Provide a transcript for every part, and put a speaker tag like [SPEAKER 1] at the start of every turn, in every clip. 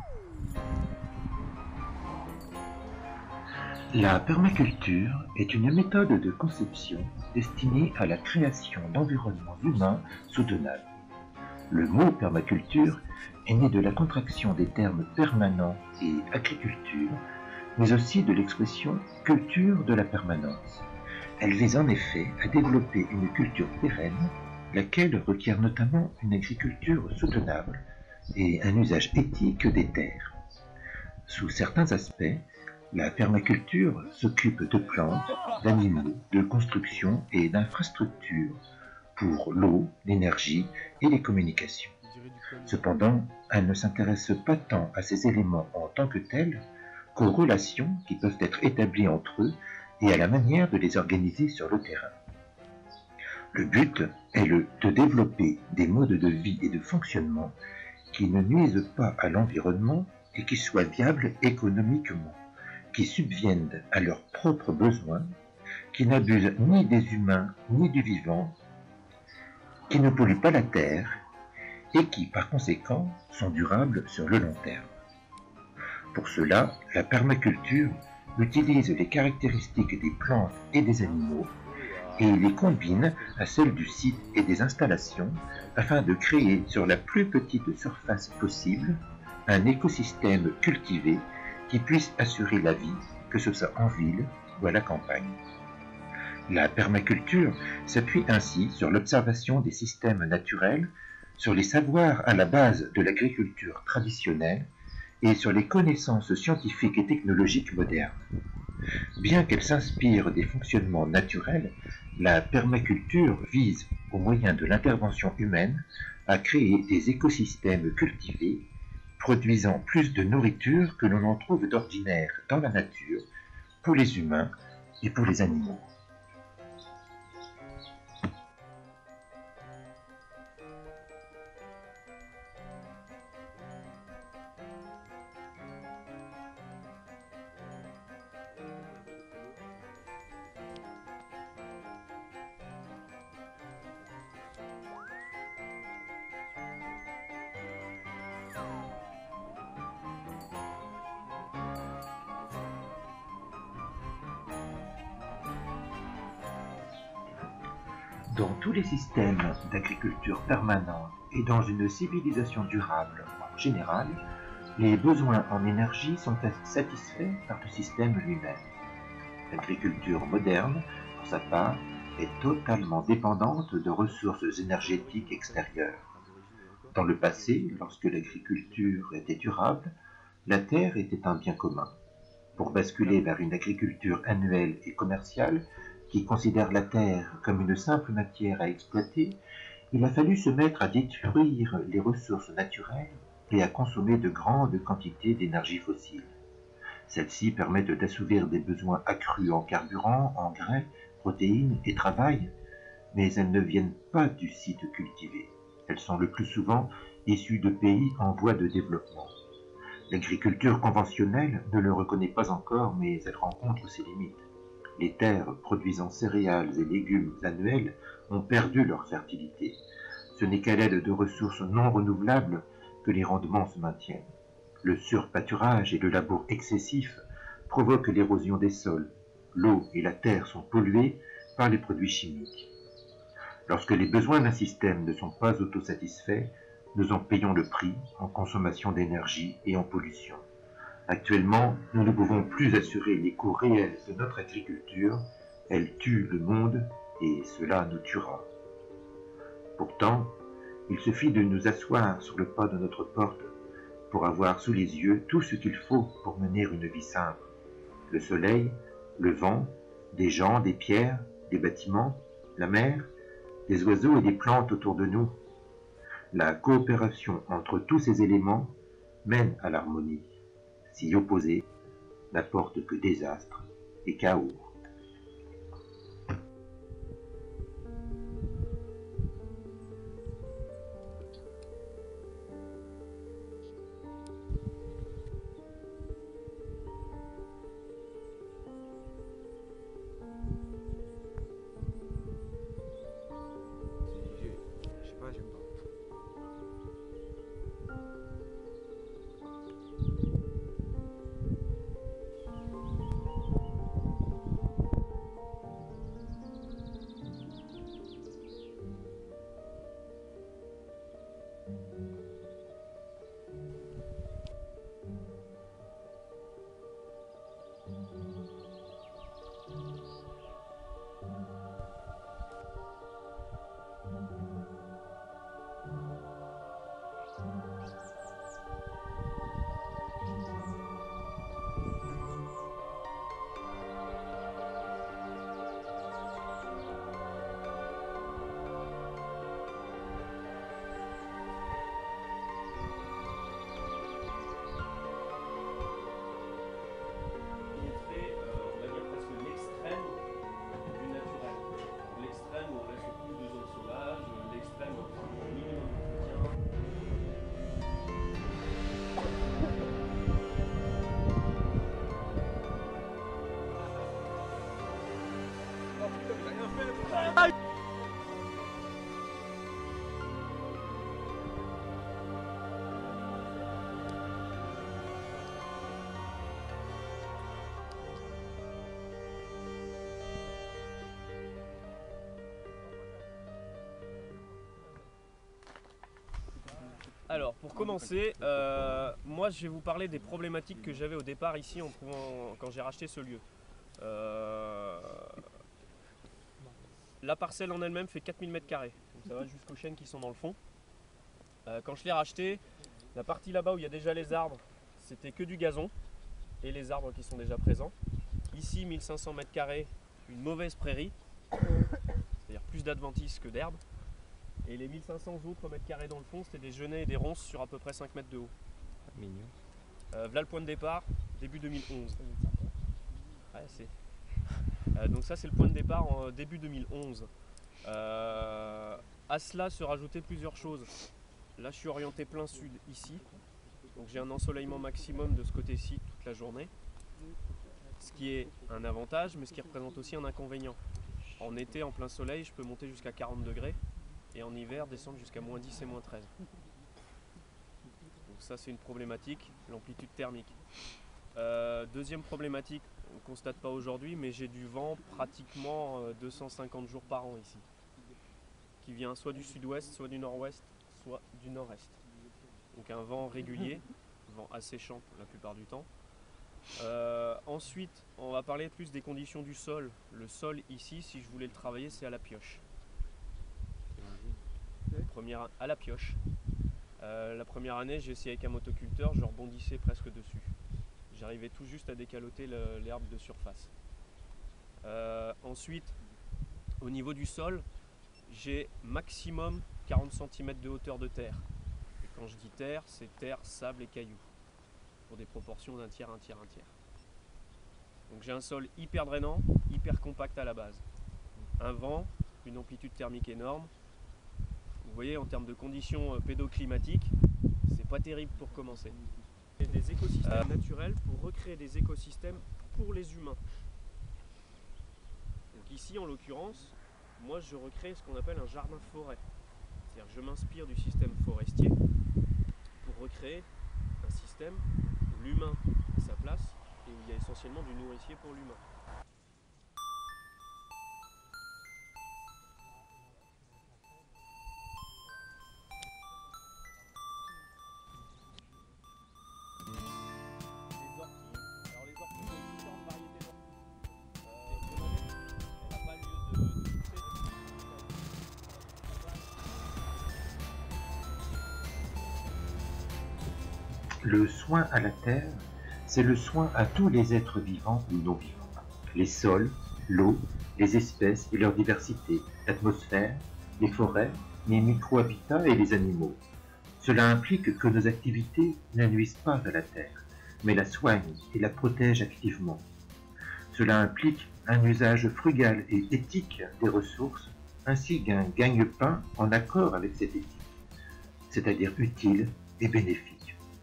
[SPEAKER 1] La permaculture est une méthode de conception destinée à la création d'environnements humains soutenables. Le mot permaculture est né de la contraction des termes permanent et agriculture, mais aussi de l'expression culture de la permanence. Elle vise en effet à développer une culture pérenne, laquelle requiert notamment une agriculture soutenable et un usage éthique des terres. Sous certains aspects, la permaculture s'occupe de plantes, d'animaux, de construction et d'infrastructures pour l'eau, l'énergie et les communications. Cependant, elle ne s'intéresse pas tant à ces éléments en tant que tels qu'aux relations qui peuvent être établies entre eux et à la manière de les organiser sur le terrain. Le but est de développer des modes de vie et de fonctionnement qui ne nuisent pas à l'environnement et qui soient viables économiquement, qui subviennent à leurs propres besoins, qui n'abusent ni des humains ni du vivant, qui ne polluent pas la terre et qui, par conséquent, sont durables sur le long terme. Pour cela, la permaculture utilise les caractéristiques des plantes et des animaux et les combine à celles du site et des installations afin de créer sur la plus petite surface possible un écosystème cultivé qui puisse assurer la vie, que ce soit en ville ou à la campagne. La permaculture s'appuie ainsi sur l'observation des systèmes naturels, sur les savoirs à la base de l'agriculture traditionnelle et sur les connaissances scientifiques et technologiques modernes. Bien qu'elle s'inspire des fonctionnements naturels, la permaculture vise, au moyen de l'intervention humaine, à créer des écosystèmes cultivés, produisant plus de nourriture que l'on en trouve d'ordinaire dans la nature, pour les humains et pour les animaux. Dans tous les systèmes d'agriculture permanente et dans une civilisation durable en général, les besoins en énergie sont satisfaits par le système lui-même. L'agriculture moderne, pour sa part, est totalement dépendante de ressources énergétiques extérieures. Dans le passé, lorsque l'agriculture était durable, la terre était un bien commun. Pour basculer vers une agriculture annuelle et commerciale, qui considère la terre comme une simple matière à exploiter, il a fallu se mettre à détruire les ressources naturelles et à consommer de grandes quantités d'énergie fossile. Celle-ci permet d'assouvir des besoins accrus en carburant, engrais, protéines et travail, mais elles ne viennent pas du site cultivé. Elles sont le plus souvent issues de pays en voie de développement. L'agriculture conventionnelle ne le reconnaît pas encore, mais elle rencontre ses limites. Les terres produisant céréales et légumes annuels ont perdu leur fertilité. Ce n'est qu'à l'aide de ressources non renouvelables que les rendements se maintiennent. Le surpâturage et le labour excessif provoquent l'érosion des sols. L'eau et la terre sont polluées par les produits chimiques. Lorsque les besoins d'un système ne sont pas autosatisfaits, nous en payons le prix en consommation d'énergie et en pollution. Actuellement, nous ne pouvons plus assurer les coûts réels de notre agriculture. Elle tue le monde et cela nous tuera. Pourtant, il suffit de nous asseoir sur le pas de notre porte pour avoir sous les yeux tout ce qu'il faut pour mener une vie simple. Le soleil, le vent, des gens, des pierres, des bâtiments, la mer, des oiseaux et des plantes autour de nous. La coopération entre tous ces éléments mène à l'harmonie. S'y opposer n'apporte que désastre et chaos.
[SPEAKER 2] Je sais pas, j'aime pas. Alors, pour commencer, moi je vais vous parler des problématiques que j'avais au départ ici quand j'ai racheté ce lieu. La parcelle en elle-même fait 4000 m², donc ça va jusqu'aux chênes qui sont dans le fond. Quand je l'ai racheté, la partie là-bas où il y a déjà les arbres, c'était que du gazon et les arbres qui sont déjà présents. Ici, 1500 m², une mauvaise prairie, c'est-à-dire plus d'adventices que d'herbe. Et les 1500 autres mètres carrés dans le fond, c'était des genêts et des ronces sur à peu près 5 mètres de haut.
[SPEAKER 3] Mignon.
[SPEAKER 2] Voilà le point de départ, début 2011. Ouais, donc ça c'est le point de départ en début 2011. À cela se rajoutaient plusieurs choses. Là je suis orienté plein sud ici. Donc j'ai un ensoleillement maximum de ce côté-ci toute la journée. Ce qui est un avantage, mais ce qui représente aussi un inconvénient. En été, en plein soleil, je peux monter jusqu'à 40 degrés. Et en hiver descendre jusqu'à moins 10 et moins 13. Donc ça c'est une problématique, l'amplitude thermique. Deuxième problématique, on ne constate pas aujourd'hui, mais j'ai du vent pratiquement 250 jours par an ici. Qui vient soit du sud-ouest, soit du nord-ouest, soit du nord-est. Donc un vent régulier, vent asséchant pour la plupart du temps. Ensuite, on va parler plus des conditions du sol. Le sol ici, si je voulais le travailler, c'est à la pioche. À la pioche. La première année, j'ai essayé avec un motoculteur, je rebondissais presque dessus. J'arrivais tout juste à décaloter l'herbe de surface. Ensuite, au niveau du sol, j'ai maximum 40 cm de hauteur de terre. Et quand je dis terre, c'est terre, sable et cailloux. Pour des proportions d'un tiers, un tiers, un tiers. Donc j'ai un sol hyper drainant, hyper compact à la base. Un vent, une amplitude thermique énorme. Vous voyez, en termes de conditions pédoclimatiques, c'est pas terrible pour commencer. Des écosystèmes naturels pour recréer des écosystèmes pour les humains. Donc ici, en l'occurrence, moi je recrée ce qu'on appelle un jardin-forêt. C'est-à-dire que je m'inspire du système forestier pour recréer un système où l'humain a sa place et où il y a essentiellement du nourricier pour l'humain.
[SPEAKER 1] Le soin à la terre, c'est le soin à tous les êtres vivants ou non vivants. Les sols, l'eau, les espèces et leur diversité, l'atmosphère, les forêts, les micro-habitats et les animaux. Cela implique que nos activités ne nuisent pas à la terre, mais la soignent et la protègent activement. Cela implique un usage frugal et éthique des ressources, ainsi qu'un gagne-pain en accord avec cette éthique, c'est-à-dire utile et bénéfique.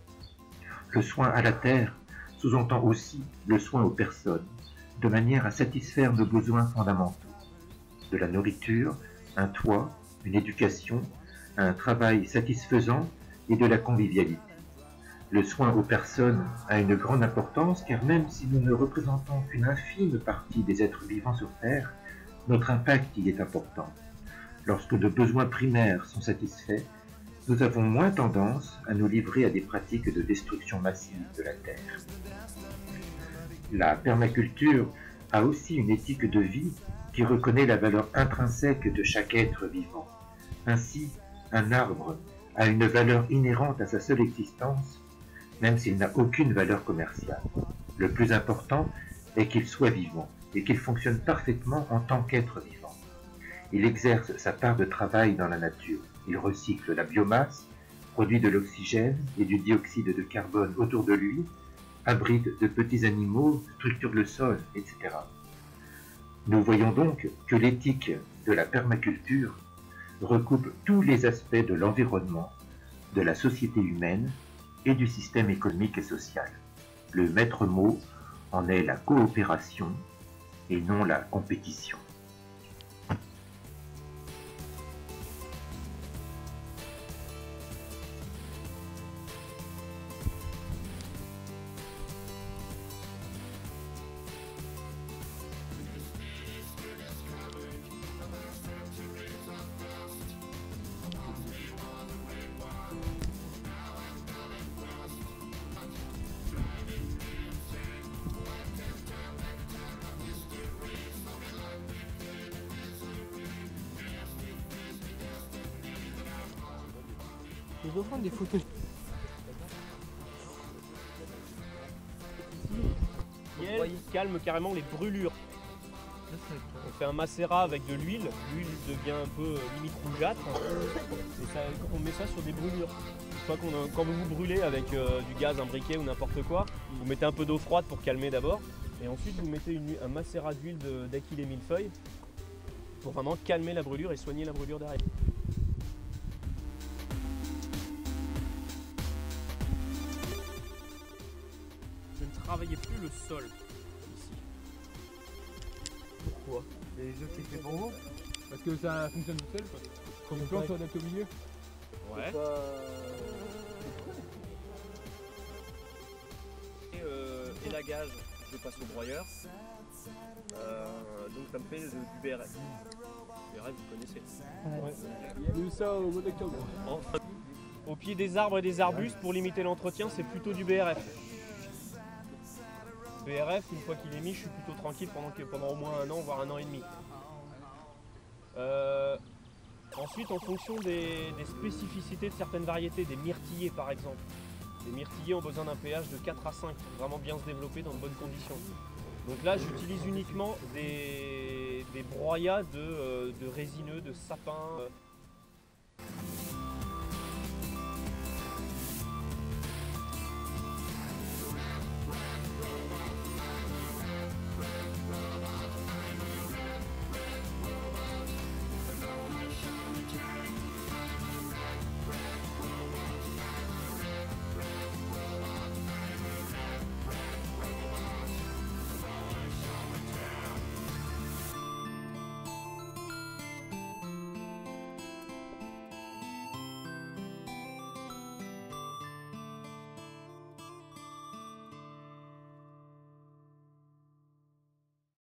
[SPEAKER 1] Le soin à la terre sous-entend aussi le soin aux personnes, de manière à satisfaire nos besoins fondamentaux. De la nourriture, un toit, une éducation, un travail satisfaisant et de la convivialité. Le soin aux personnes a une grande importance car même si nous ne représentons qu'une infime partie des êtres vivants sur Terre, notre impact y est important. Lorsque nos besoins primaires sont satisfaits, nous avons moins tendance à nous livrer à des pratiques de destruction massive de la Terre. La permaculture a aussi une éthique de vie qui reconnaît la valeur intrinsèque de chaque être vivant. Ainsi, un arbre a une valeur inhérente à sa seule existence, même s'il n'a aucune valeur commerciale. Le plus important est qu'il soit vivant et qu'il fonctionne parfaitement en tant qu'être vivant. Il exerce sa part de travail dans la nature. Il recycle la biomasse, produit de l'oxygène et du dioxyde de carbone autour de lui, abrite de petits animaux, structure le sol, etc. Nous voyons donc que l'éthique de la permaculture recoupe tous les aspects de l'environnement, de la société humaine et du système économique et social. Le maître mot en est la coopération et non la compétition.
[SPEAKER 3] dois prendre des photos.
[SPEAKER 2] Miel calme carrément les brûlures. On fait un macérat avec de l'huile, l'huile devient un peu limite rougeâtre et ça, on met ça sur des brûlures. Quand vous vous brûlez avec du gaz, un briquet ou n'importe quoi, vous mettez un peu d'eau froide pour calmer d'abord et ensuite vous mettez un macérat d'huile d'Achille et millefeuille pour vraiment calmer la brûlure et soigner la brûlure derrière. Je ne travaillais plus le sol ici. Pourquoi?
[SPEAKER 3] Les autres c'est fait pour vous? Parce que ça fonctionne tout seul quoi. Comme le plan soit adapté au milieu.
[SPEAKER 2] Ouais. Élagage, je passe au broyeur. Donc ça me fait du BRF. BRF, vous connaissez.
[SPEAKER 3] Ouais. Il y a eu ça au mois d'octobre.
[SPEAKER 2] Enfin, au pied des arbres et des arbustes, pour limiter l'entretien, c'est plutôt du BRF. BRF, une fois qu'il est mis, je suis plutôt tranquille pendant au moins 1 an, voire 1 an et demi. Ensuite, en fonction des spécificités de certaines variétés, des myrtillers par exemple. Les myrtillers ont besoin d'un pH de 4 à 5 pour vraiment bien se développer dans de bonnes conditions. Donc là, j'utilise uniquement des broyats de résineux, de sapins.